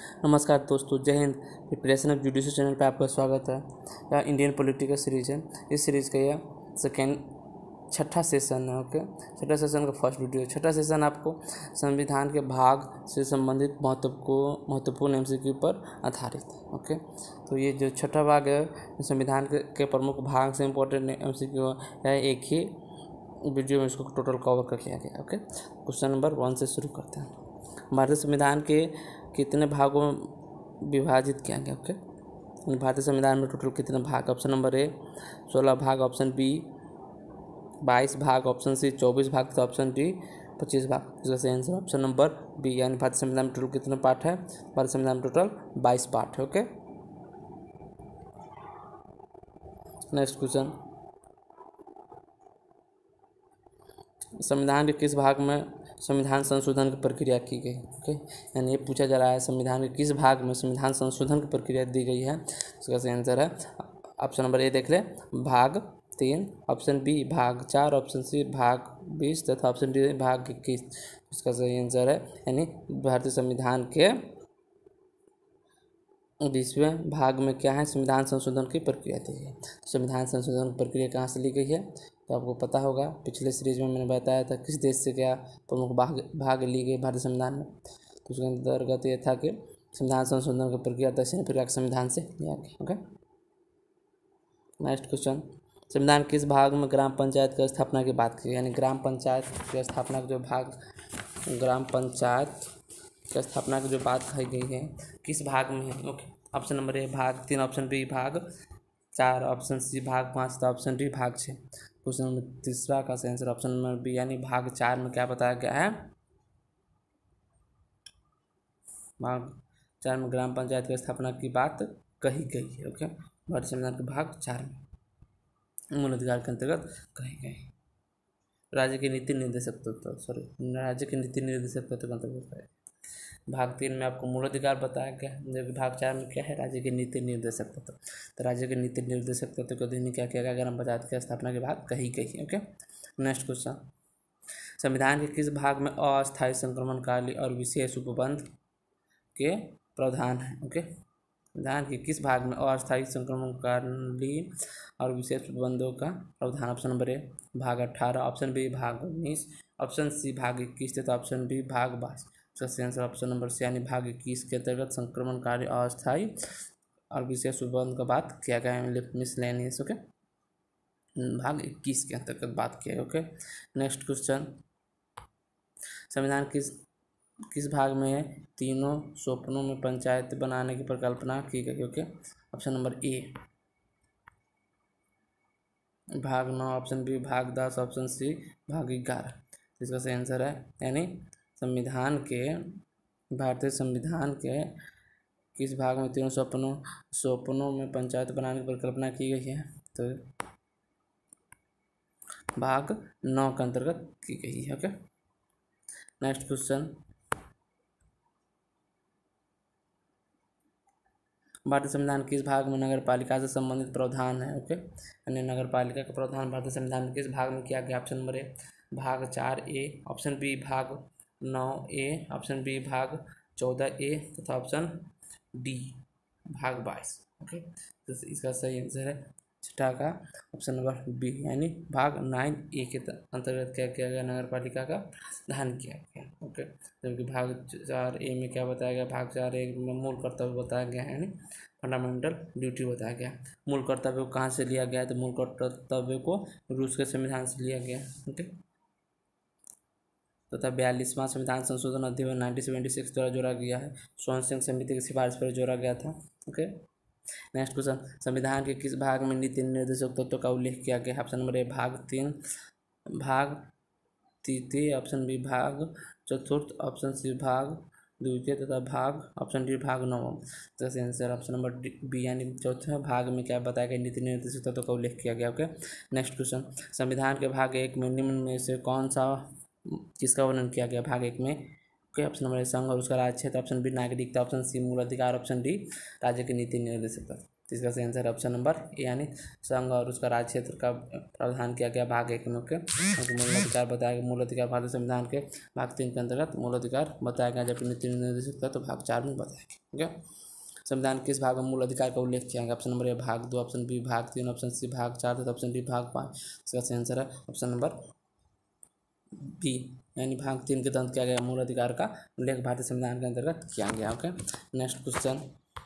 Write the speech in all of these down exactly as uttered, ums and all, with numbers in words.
नमस्कार दोस्तों, जय हिंद। प्रिपरेशन ऑफ जुडिशल चैनल पे आपका स्वागत है। यह इंडियन पॉलिटिकल सीरीज है। इस सीरीज़ का यह सेकेंड छठा सेशन है। ओके, छठा सेशन का फर्स्ट वीडियो है। छठा सेशन आपको संविधान के भाग से संबंधित महत्व को महत्वपूर्ण एमसीक्यू पर आधारित है। ओके, तो ये जो छठा भाग है संविधान के, के प्रमुख भाग से इम्पोर्टेंट एमसीक्यू है। एक ही वीडियो में इसको टोटल कवर कर लिया गया। ओके, क्वेश्चन नंबर वन से शुरू करते हैं। भारतीय संविधान के कितने भागों में विभाजित किया गया? ओके, भारतीय संविधान में टोटल कितने भाग? ऑप्शन नंबर ए सोलह भाग, ऑप्शन बी बाईस भाग, ऑप्शन सी चौबीस भाग, तो ऑप्शन डी पच्चीस भाग। इसका सही आंसर ऑप्शन नंबर बी, यानी भारतीय संविधान में टोटल कितने पार्ट है? भारतीय संविधान में टोटल बाईस पार्ट है। ओके, नेक्स्ट क्वेश्चन, संविधान के किस भाग में संविधान संशोधन की प्रक्रिया की गई? ओके, यानी ये पूछा जा रहा है संविधान के किस भाग में संविधान संशोधन की प्रक्रिया दी गई है। इसका सही आंसर है ऑप्शन नंबर ए, देख ले, भाग तीन, ऑप्शन बी भाग चार, ऑप्शन सी भाग बीस तथा ऑप्शन डी भाग इक्कीस। इसका सही आंसर है यानी भारतीय संविधान के बीसवें भाग में क्या है? संविधान संशोधन की प्रक्रिया दी है। संविधान संशोधन की प्रक्रिया कहाँ से ली गई है तो आपको पता होगा। पिछले सीरीज में मैंने बताया था किस देश से क्या प्रमुख भाग भाग ली गई भारतीय संविधान में। तो उसके अंतर्गत ये था कि संविधान संशोधन की प्रक्रिया दक्षिण अफ्रीका के संविधान से लिया गया। ओके, नेक्स्ट क्वेश्चन, संविधान किस भाग में ग्राम पंचायत की स्थापना की बात की? यानी ग्राम पंचायत की स्थापना का जो भाग ग्राम पंचायत की स्थापना की जो बात कही गई है किस भाग में है? ओके, ऑप्शन नंबर ए भाग तीन, ऑप्शन बी भाग चार, ऑप्शन सी भाग पाँच, तो ऑप्शन डी भाग छः। क्वेश्चन नंबर तीसरा का सही आंसर ऑप्शन नंबर बी, यानी भाग चार में क्या बताया गया है? भाग चार में ग्राम पंचायत की स्थापना की बात कही गई है। ओके, भारतीय संविधान के भाग चार में मूल अधिकार के अंतर्गत कही गई। राज्य के नीति निर्देशक तत्व सॉरी राज्य के नीति निर्देशक तत्व के अंतर्गत है। भाग तीन में आपको मूल अधिकार बताया गया है, जबकि भाग चार में क्या है? राज्य के नीति निर्देशक तत्व। तो राज्य के नीति निर्देशक तत्व के अधीन क्या किया गया? ग्राम पंचायत की स्थापना की बात कही गई है। ओके, नेक्स्ट क्वेश्चन, संविधान के किस भाग में अस्थायी संक्रमणकाली और विशेष उपबंध के प्रावधान है? ओके, संविधान के किस भाग में अस्थायी संक्रमणकाली और विशेष उपबंधों का प्रावधान? ऑप्शन नंबर ए भाग अट्ठारह, ऑप्शन बी भाग उन्नीस, ऑप्शन सी भाग इक्कीस तथा ऑप्शन डी भाग बाईस। इसका आंसर ऑप्शन नंबर सी, यानी भाग इक्कीस के अंतर्गत संक्रमणकारी अस्थायी और विशेष उपबंध का बात किया गया है, मिसलेनियस। ओके, भाग इक्कीस के अंतर्गत बात किया है। ओके, नेक्स्ट क्वेश्चन, संविधान किस किस भाग में तीनों स्वप्नों में पंचायत बनाने की परिकल्पना की गई? ओके, ऑप्शन नंबर ए भाग नौ, ऑप्शन बी भाग दस, ऑप्शन सी भाग ग्यारह। इसका सही आंसर है यानी संविधान के भारतीय संविधान के किस भाग में तीनों स्वप्नों स्वप्नों में पंचायत बनाने की परिकल्पना की गई है? तो भाग नौ के अंतर्गत की गई है। ओके, नेक्स्ट क्वेश्चन, भारतीय संविधान किस भाग में नगर पालिका से संबंधित प्रावधान है? ओके, यानी नगर पालिका का प्रावधान भारतीय संविधान में किस भाग में किया गया? ऑप्शन नंबर ए भाग चार ए, ऑप्शन बी भाग नौ ए, ऑप्शन बी भाग चौदह ए तथा ऑप्शन डी भाग बाईस। ओके, तो इसका सही आंसर है छठा का ऑप्शन नंबर बी, यानी भाग नाइन ए के अंतर्गत क्या किया गया? नगर पालिका का प्रावधान किया गया। ओके, जबकि भाग चार ए में क्या बताया गया? भाग चार ए में मूल कर्तव्य बताया गया है, यानी फंडामेंटल ड्यूटी बताया गया। मूल कर्तव्य को कहाँ से लिया गया है? तो मूल कर्तव्य को रूस के संविधान से लिया गया। ओके, तथा बयालीसवां संविधान संशोधन अधिनियम नाइनटीन सेवेंटी सिक्स द्वारा जोड़ा गया है। स्वर्ण सिंह समिति की सिफारिश पर जोड़ा गया था। ओके, नेक्स्ट क्वेश्चन, संविधान के किस भाग में नीति निर्देशक तत्वों का उल्लेख किया गया है? ऑप्शन नंबर ए भाग तीन, भाग तृतीय, ऑप्शन बी भाग चतुर्थ, ऑप्शन सी भाग द्वितीय तथा भाग ऑप्शन डी भाग नवम। तो आंसर ऑप्शन नंबर बी, यानी चौथे भाग में क्या बताया गया? नीति निर्देशक तत्वों का उल्लेख किया गया। ओके, नेक्स्ट क्वेश्चन, संविधान के भाग एक में निम्न में से कौन सा किसका वर्णन किया गया? भाग एक में ओके, ऑप्शन नंबर ए संघ और उसका राज्य क्षेत्र, ऑप्शन बी नागरिकता, ऑप्शन सी मूल अधिकार, ऑप्शन डी राज्य की नीति निर्देशक तत्व। तो इसका सही आंसर ऑप्शन नंबर ए यानी संघ और उसका राज्य क्षेत्र का प्रावधान किया गया भाग एक में। ओके, मूल अधिकार बताया गया, मूल अधिकार भारतीय संविधान के भाग तीन के अंतर्गत मूल अधिकार बताया गया, जबकि नीति निर्देशकता तो भाग चार में बताया गया। ओके, संविधान किस भाग में मूल अधिकार का उल्लेख किया गया? ऑप्शन नंबर ए भाग दो, ऑप्शन बी भाग तीन, ऑप्शन सी भाग चार तथा ऑप्शन डी भाग पाँच। इसका सही आंसर है ऑप्शन नंबर बी यानी भाग तीन के तहत किया गया मूल अधिकार का उल्लेख भारतीय संविधान के अंतर्गत किया गया। ओके, नेक्स्ट क्वेश्चन,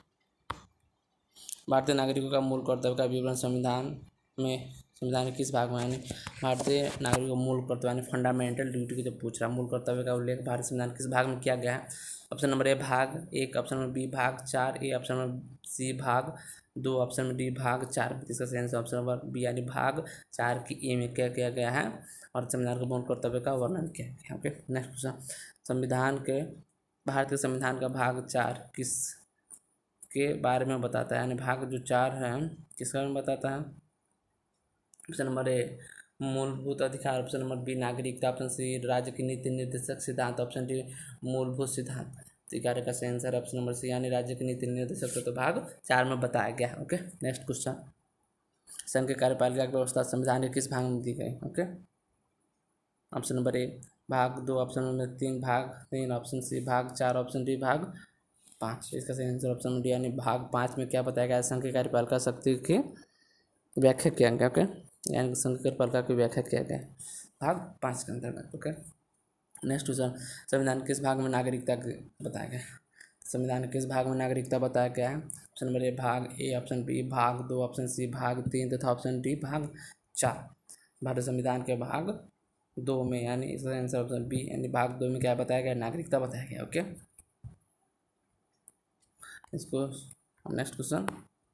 भारतीय नागरिकों का मूल कर्तव्य का विवरण संविधान में संविधान के किस भाग में, यानी भारतीय नागरिकों का मूल कर्तव्य यानी फंडामेंटल ड्यूटी की जब पूछ रहा, मूल कर्तव्य का उल्लेख भारतीय संविधान किस भाग में किया गया है? ऑप्शन नंबर ए भाग एक, ऑप्शन नंबर बी भाग चार, ए ऑप्शन नंबर सी भाग दो, ऑप्शन नंबर डी भाग चार। इसका सही आंसर ऑप्शन नंबर बी यानी भाग चार की ए में क्या किया गया है और संविधान के मूल कर्तव्य का वर्णन किया गया। ओके, नेक्स्ट क्वेश्चन, संविधान के भारतीय संविधान का भाग चार किस के बारे में बताता है, यानी भाग जो चार है किस बारे में बताता है? ऑप्शन नंबर ए मूलभूत अधिकार, ऑप्शन नंबर बी नागरिकता, ऑप्शन सी राज्य की नीति निर्देशक सिद्धांत, ऑप्शन डी मूलभूत सिद्धांत। कार्य का सही आंसर ऑप्शन नंबर सी यानी राज्य की नीति निर्देशक तो भाग चार में बताया गया। ओके, नेक्स्ट क्वेश्चन, संघ के कार्यपालिका की व्यवस्था संविधान के किस भाग में दी गई? ओके, ऑप्शन नंबर ए भाग दो, ऑप्शन नंबर तीन भाग तीन, ऑप्शन सी भाग चार, ऑप्शन डी भाग पाँच। इसका सही आंसर ऑप्शन नंबर डी यानी भाग पाँच में क्या बताया गया? संघ की कार्यपालिका शक्ति की व्याख्या किया गया। ओके, यानी संघ की कार्यपालिका की व्याख्या किया गया भाग पाँच के अंतर्गत। ओके, नेक्स्ट क्वेश्चन, संविधान किस भाग में नागरिकता बताया गया? संविधान किस भाग में नागरिकता बताया गया है? ऑप्शन नंबर ए भाग ए, ऑप्शन बी भाग दो, ऑप्शन सी भाग तीन तथा ऑप्शन डी भाग चार। भारतीय संविधान के भाग दो में यानी इसका आंसर ऑप्शन बी यानी भाग दो में क्या बताया गया? नागरिकता बताया गया। ओके, इसको नेक्स्ट क्वेश्चन,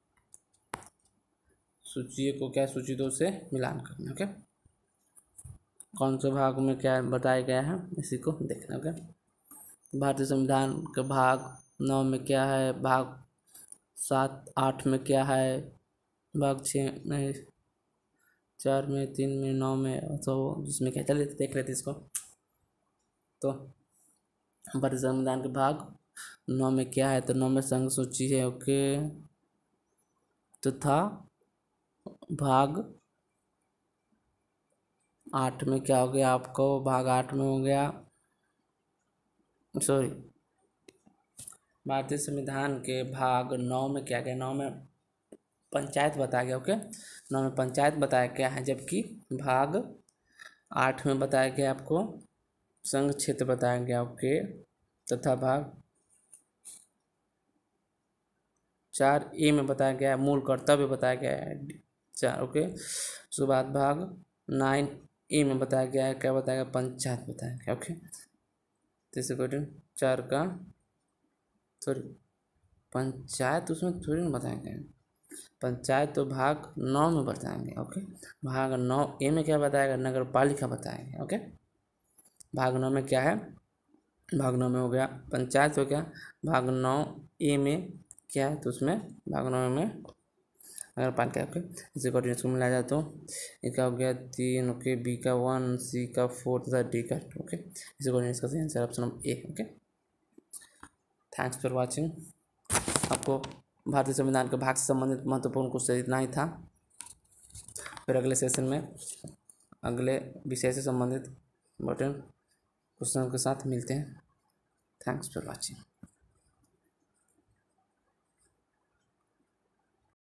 सूची को क्या सूची दो से मिलान करना। ओके, कौन से भाग में क्या बताया गया है इसी को देखना। ओके, भारतीय संविधान के भाग नौ में क्या है, भाग सात आठ में क्या है, भाग छः में, चार में, तीन में, नौ में, तो जिसमें क्या चले देख लेते इसको। तो भारतीय संविधान के भाग नौ में क्या है, तो नौ में संघ सूची है। ओके, तथा भाग आठ में क्या हो गया आपको? भाग आठ में हो गया सॉरी भारतीय संविधान के भाग नौ में क्या गया? नौ में पंचायत बताया गया। ओके, नौ में पंचायत बताया गया है, जबकि भाग आठ में बताया गया आपको संघ क्षेत्र बताया गया। ओके, तथा भाग चार ए में बताया गया है मूल कर्तव्य बताया गया है चार। ओके, उसके बाद भाग नाइन ए में बताया गया है क्या बताया गया? पंचायत बताया गया। ओके, तीसरे क्वेश्चन चार का सॉरी पंचायत उसमें थोड़ी ना बताया गया, पंचायत तो भाग नौ में बताएंगे। ओके, भाग नौ ए में क्या बताएगा? नगर पालिका बताएंगे। ओके, भाग नौ में क्या है? भाग नौ में हो गया पंचायत हो गया, भाग नौ ए में क्या है? तो उसमें भाग नौ में नगर पालिका। ओके, इसे कोऑर्डिनेट्स को मिलाया जाए तो ए का हो गया तीन, ओके, बी का वन, सी का फोर तथा डी का टू। ओके, इसे कोऑर्डिनेट्स का सही answer option number A. Okay, thanks for watching. आपको भारतीय संविधान के भाग से संबंधित महत्वपूर्ण क्वेश्चन इतना ही था। फिर अगले सेशन में अगले विषय से संबंधित इम्पोर्टेंट क्वेश्चन के साथ मिलते हैं। Thanks for watching.